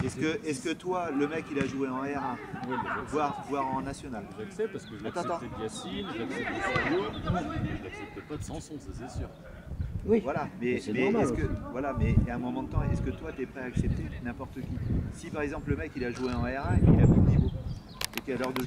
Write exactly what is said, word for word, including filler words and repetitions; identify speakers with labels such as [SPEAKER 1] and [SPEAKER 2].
[SPEAKER 1] Est-ce que, est-ce que toi, le mec, il a joué en R un,
[SPEAKER 2] Oui,
[SPEAKER 1] voire, voire en national?
[SPEAKER 2] j'accepte parce que je
[SPEAKER 1] Attends,
[SPEAKER 2] l'acceptais de Yacine, je l'acceptais de Sadio, je l'acceptais pas de Sanson, ça c'est sûr.
[SPEAKER 3] Oui.
[SPEAKER 1] Voilà, mais,
[SPEAKER 3] c'est
[SPEAKER 1] mais
[SPEAKER 3] normal.
[SPEAKER 1] est-ce que, voilà, mais à un moment de temps, est-ce que toi, tu es prêt à accepter n'importe qui? Si par exemple le mec, il a joué en R un et qu'il a plus de niveau, et qu'à l'heure de